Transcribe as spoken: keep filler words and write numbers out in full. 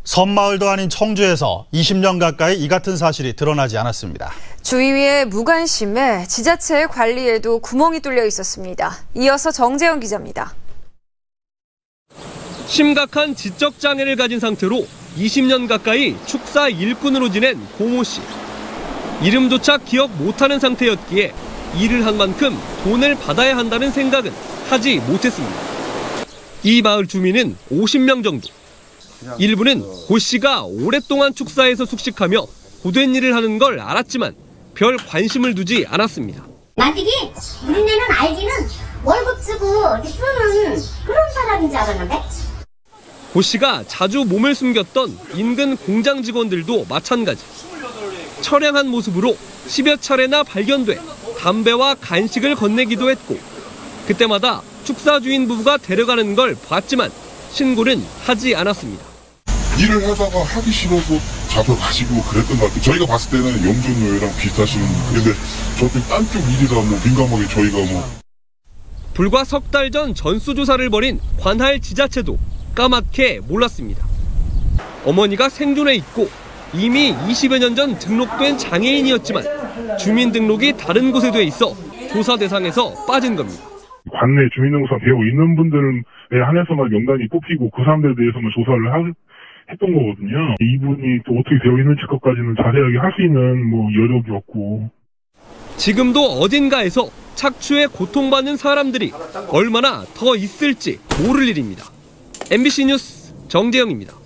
섬마을도 아닌 청주에서 이십 년 가까이 이 같은 사실이 드러나지 않았습니다. 주위의 무관심에 지자체의 관리에도 구멍이 뚫려 있었습니다. 이어서 정재영 기자입니다. 심각한 지적 장애를 가진 상태로 이십 년 가까이 축사 일꾼으로 지낸 고모 씨. 이름조차 기억 못하는 상태였기에 일을 한 만큼 돈을 받아야 한다는 생각은 하지 못했습니다. 이 마을 주민은 오십 명 정도. 일부는 고 씨가 오랫동안 축사에서 숙식하며 고된 일을 하는 걸 알았지만 별 관심을 두지 않았습니다. 나들이 우리네는 알기는 월급 주고 이렇게 쓰는 그런 사람인 줄 알았는데. 고 씨가 자주 몸을 숨겼던 인근 공장 직원들도 마찬가지. 처량한 모습으로 십여 차례나 발견돼 담배와 간식을 건네기도 했고 그때마다 축사 주인 부부가 데려가는 걸 봤지만 신고는 하지 않았습니다. 일을 하다가 하기 싫어서 잡혀가시고 그랬던 것 같아요. 저희가 봤을 때는 영준노예랑 비슷하신, 근데 저쪽 딴 쪽 일이라 뭐 민감하게 저희가 뭐. 불과 석 달 전 전수조사를 벌인 관할 지자체도 까맣게 몰랐습니다. 어머니가 생존해 있고 이미 이십여 년 전 등록된 장애인이었지만 주민등록이 다른 곳에 돼 있어 조사 대상에서 빠진 겁니다. 관내 주민등록상 되어 있는 분들에 한해서만 명단이 뽑히고 그 사람들에 대해서만 조사를 하, 했던 거거든요. 이분이 또 어떻게 되어 있는지 것까지는 자세하게 할 수 있는 뭐 여력이 없고. 지금도 어딘가에서 착취에 고통받는 사람들이 얼마나 더 있을지 모를 일입니다. 엠비씨 뉴스 정재영입니다.